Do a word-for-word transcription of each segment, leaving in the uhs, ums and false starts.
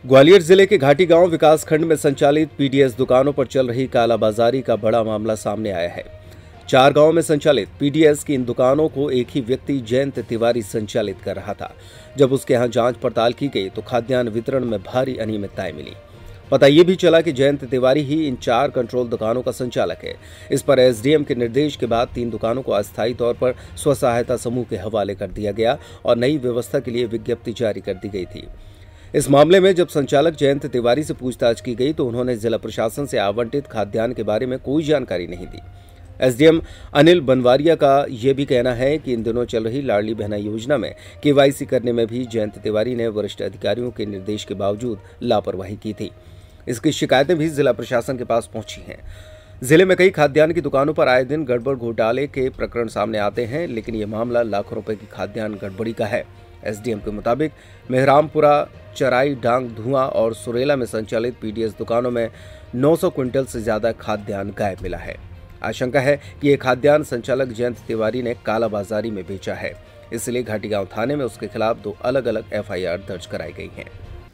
ग्वालियर जिले के घाटी गांव विकास खंड में संचालित पीडीएस दुकानों पर चल रही कालाबाजारी का बड़ा मामला सामने आया है। चार गांव में संचालित पीडीएस की इन दुकानों को एक ही व्यक्ति जयंत तिवारी संचालित कर रहा था। जब उसके यहां जांच पड़ताल की गई तो खाद्यान्न वितरण में भारी अनियमितताएं मिली। पता ये भी चला कि जयंत तिवारी ही इन चार कंट्रोल दुकानों का संचालक है। इस पर एसडीएम के निर्देश के बाद तीन दुकानों को अस्थायी तौर पर स्व सहायता समूह के हवाले कर दिया गया और नई व्यवस्था के लिए विज्ञप्ति जारी कर दी गई थी। इस मामले में जब संचालक जयंत तिवारी से पूछताछ की गई तो उन्होंने जिला प्रशासन से आवंटित खाद्यान्न के बारे में कोई जानकारी नहीं दी। एसडीएम अनिल बनवारिया का यह भी कहना है कि इन दिनों चल रही लाडली बहना योजना में केवाईसी करने में भी जयंत तिवारी ने वरिष्ठ अधिकारियों के निर्देश के बावजूद लापरवाही की थी। इसकी शिकायतें भी जिला प्रशासन के पास पहुंची हैं। जिले में कई खाद्यान्न की दुकानों पर आए दिन गड़बड़ घोटाले के प्रकरण सामने आते हैं, लेकिन ये मामला लाखों रुपए की खाद्यान्न गड़बड़ी का है। एसडीएम के मुताबिक मेहरामपुरा, चराई डांग, धुआं और सुरेला में संचालित पीडीएस दुकानों में नौ सौ क्विंटल से ज्यादा खाद्यान्न गायब मिला है। आशंका है कि ये खाद्यान्न संचालक जयंत तिवारी ने कालाबाजारी में बेचा है, इसलिए घाटीगांव थाने में उसके खिलाफ दो अलग अलग एफआईआर दर्ज कराई गई हैं।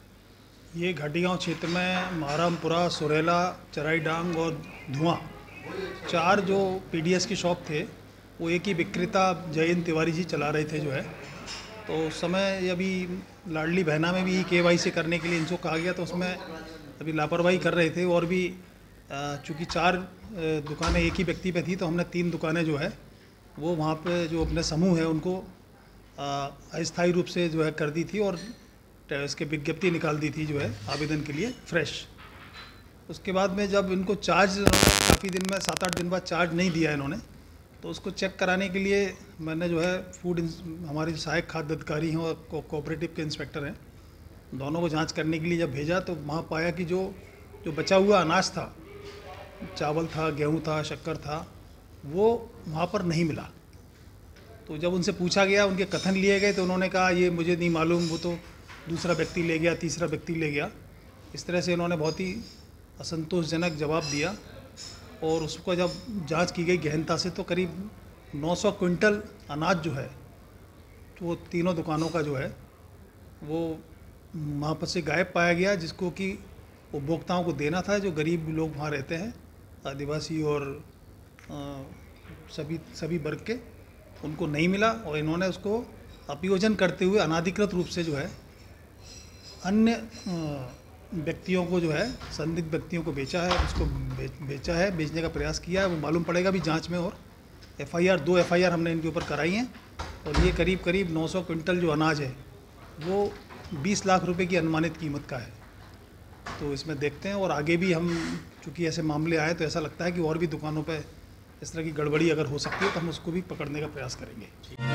ये घाटीगांव क्षेत्र में मेहरामपुरा, सुरेला, चराई डांग और धुआं चार जो पीडीएस की शॉप थे वो एक ही विक्रेता जयंत तिवारी जी चला रहे थे जो है। तो उस समय अभी लाडली बहना में भी केवाईसी करने के लिए इनको कहा गया, तो उसमें अभी लापरवाही कर रहे थे। और भी चूँकि चार दुकानें एक ही व्यक्ति पे थी तो हमने तीन दुकानें जो है वो वहाँ पे जो अपने समूह है उनको अस्थायी रूप से जो है कर दी थी और इसके विज्ञप्ति निकाल दी थी जो है आवेदन के लिए फ्रेश। उसके बाद में जब इनको चार्ज काफ़ी दिन में सात आठ दिन बाद चार्ज नहीं दिया इन्होंने, तो उसको चेक कराने के लिए मैंने जो है फूड हमारे जो सहायक खाद्य अधिकारी हैं और को, कोऑपरेटिव के इंस्पेक्टर हैं, दोनों को जांच करने के लिए जब भेजा तो वहाँ पाया कि जो जो बचा हुआ अनाज था, चावल था, गेहूँ था, शक्कर था, वो वहाँ पर नहीं मिला। तो जब उनसे पूछा गया, उनके कथन लिए गए तो उन्होंने कहा ये मुझे नहीं मालूम, वो तो दूसरा व्यक्ति ले गया, तीसरा व्यक्ति ले गया। इस तरह से इन्होंने बहुत ही असंतोषजनक जवाब दिया और उसको जब जांच की गई गहनता से तो करीब नौ सौ क्विंटल अनाज जो है तो वो तीनों दुकानों का जो है वो वहाँ पर से गायब पाया गया, जिसको कि उपभोक्ताओं को देना था, जो गरीब लोग वहाँ रहते हैं, आदिवासी और आ, सभी सभी वर्ग के, उनको नहीं मिला। और इन्होंने उसको अपयोजन करते हुए अनाधिकृत रूप से जो है अन्य व्यक्तियों को जो है संदिग्ध व्यक्तियों को बेचा है, उसको बेचा है, बेचने का प्रयास किया है। वो मालूम पड़ेगा भी जांच में। और एफआईआर दो एफआईआर हमने इनके ऊपर कराई हैं और ये करीब करीब नौ सौ क्विंटल जो अनाज है वो बीस लाख रुपए की अनुमानित कीमत का है। तो इसमें देखते हैं और आगे भी हम चूँकि ऐसे मामले आए तो ऐसा लगता है कि और भी दुकानों पर इस तरह की गड़बड़ी अगर हो सकती है तो हम उसको भी पकड़ने का प्रयास करेंगे।